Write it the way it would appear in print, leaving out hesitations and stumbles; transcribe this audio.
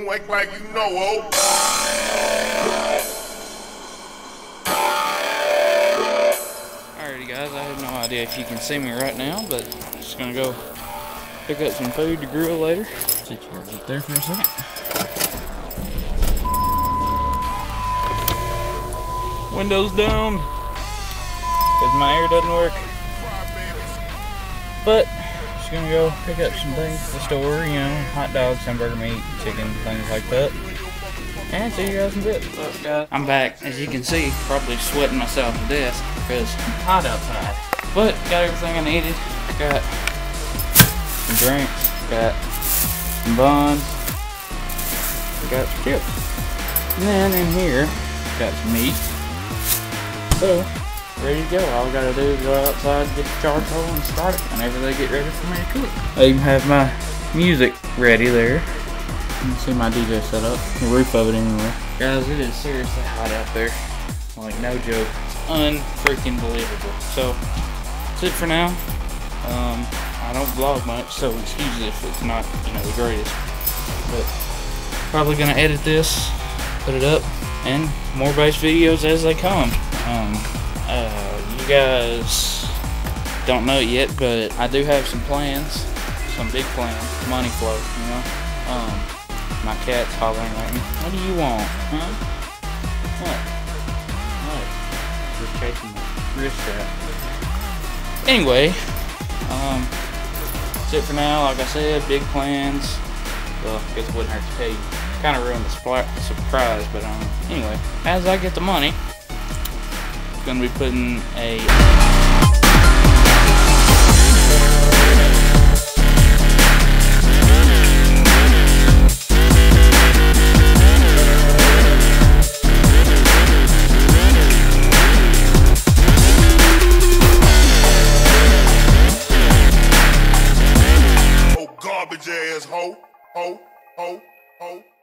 don't act like you know, oh. Alrighty guys, I have no idea if you can see me right now, but I'm just gonna go pick up some food to grill later. Sit you guys up there for a second. Windows down, because my air doesn't work. But, just gonna go pick up some things at the store, you know, hot dogs, hamburger meat, chicken, things like that. And see you guys in a bit. What's up, guys? I'm back. As you can see, probably sweating myself to death because it's hot outside. But, got everything I needed. Got some drinks, got some buns, got some chips. And then in here, got some meat. So, ready to go. All I gotta do is go outside, get the charcoal, and start it whenever they get ready for me to cook. I even have my music ready there. You can see my DJ set up, the roof of it anyway. Guys, it is seriously hot out there. Like, no joke. It's unfreaking believable. So, that's it for now. I don't vlog much, so excuse if it's not, you know, the greatest. But, probably gonna edit this, put it up, and more bass videos as they come. You guys don't know it yet, but I do have some plans, some big plans, money flow, you know. My cat's hollering at me. What do you want, huh? What? Just chasing my wrist strap. Anyway, that's it for now. Like I said, big plans. Well, I guess it wouldn't hurt to tell you. Kind of ruined the surprise, but anyway, as I get the money, I'm gonna be putting a garbage ass hoe, hoe, hoe, hoe.